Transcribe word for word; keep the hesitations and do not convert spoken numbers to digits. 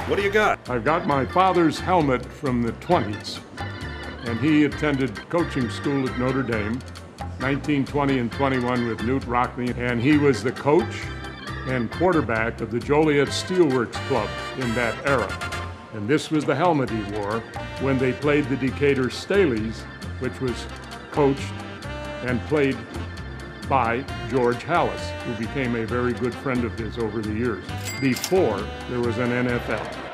What do you got? I've got my father's helmet from the twenties, and he attended coaching school at Notre Dame, nineteen twenty and twenty-one with Newt Rockne, and he was the coach and quarterback of the Joliet Steelworks Club in that era. And this was the helmet he wore when they played the Decatur Staleys, which was coached and played by George Halas, who became a very good friend of his over the years, before there was an N F L.